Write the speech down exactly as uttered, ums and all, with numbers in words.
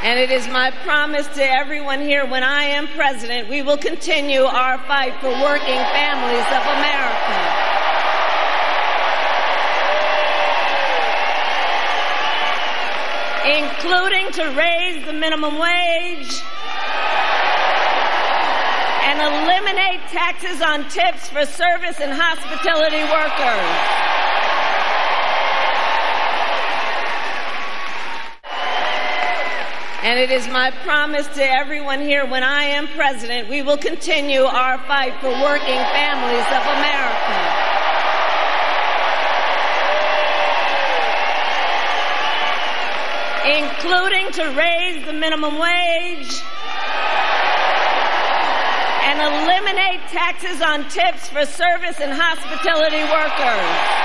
And it is my promise to everyone here, when I am president, we will continue our fight for working families of America. Including to raise the minimum wage and eliminate taxes on tips for service and hospitality workers. And it is my promise to everyone here, when I am president, we will continue our fight for working families of America. Including to raise the minimum wage and eliminate taxes on tips for service and hospitality workers.